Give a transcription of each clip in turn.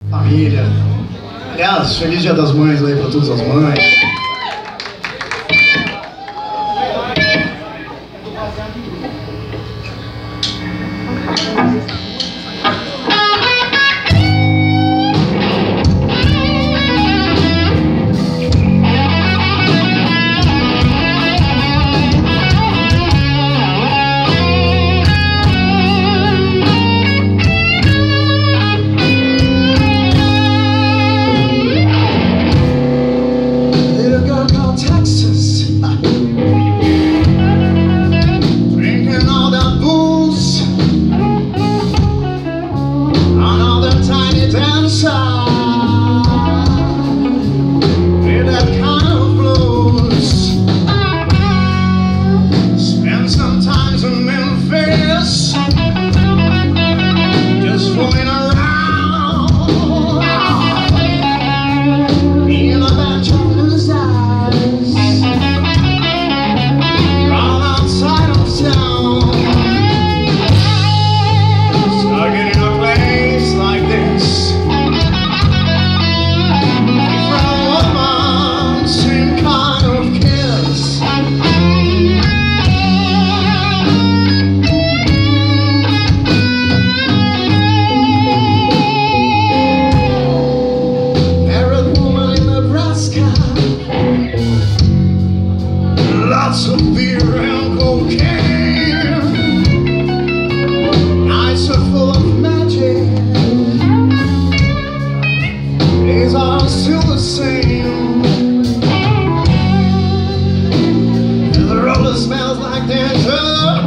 família. Aliás, feliz Dia das Mães aí pra todas as mães. Lots of beer and cocaine. Nights are full of magic. Days are still the same. The roller smells like danger.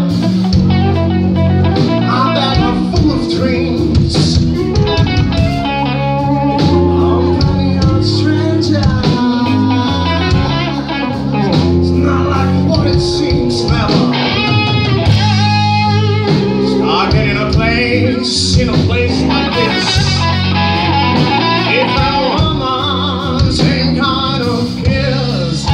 My bag are full of dreams. I'm kind of a stranger. It seems never. Starting in a place like this. If a woman, same kind of kiss.